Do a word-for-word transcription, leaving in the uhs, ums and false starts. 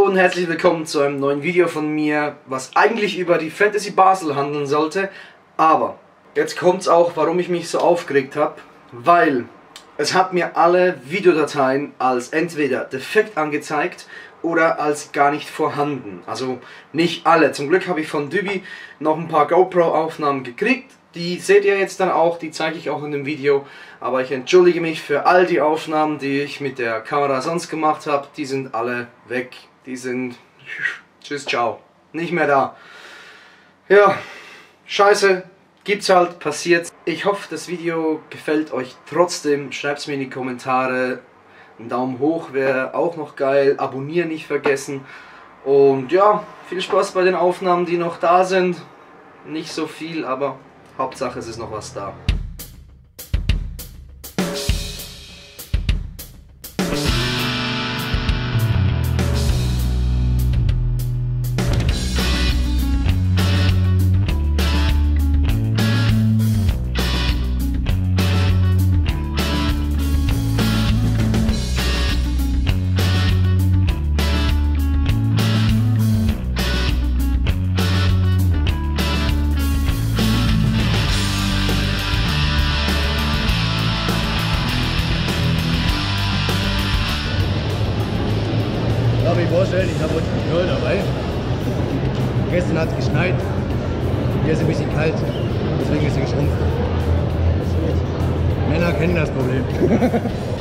und herzlich willkommen zu einem neuen Video von mir, was eigentlich über die Fantasy Basel handeln sollte. Aber jetzt kommt es auch, warum ich mich so aufgeregt habe, weil es hat mir alle Videodateien als entweder defekt angezeigt oder als gar nicht vorhanden. Also nicht alle. Zum Glück habe ich von Dubi noch ein paar GoPro-Aufnahmen gekriegt. Die seht ihr jetzt dann auch, die zeige ich auch in dem Video. Aber ich entschuldige mich für all die Aufnahmen, die ich mit der Kamera sonst gemacht habe. Die sind alle weg. Die sind... Tschüss, ciao. Nicht mehr da. Ja, scheiße. Gibt's halt, passiert. Ich hoffe, das Video gefällt euch trotzdem. Schreibt es mir in die Kommentare. Ein Daumen hoch wäre auch noch geil. Abonnieren nicht vergessen. Und ja, viel Spaß bei den Aufnahmen, die noch da sind. Nicht so viel, aber Hauptsache es ist noch was da. Darf ich vorstellen, ich habe heute einen Knoll dabei. Gestern hat es geschneit, hier ist ein bisschen kalt, deswegen ist er geschrumpft. Männer kennen das Problem.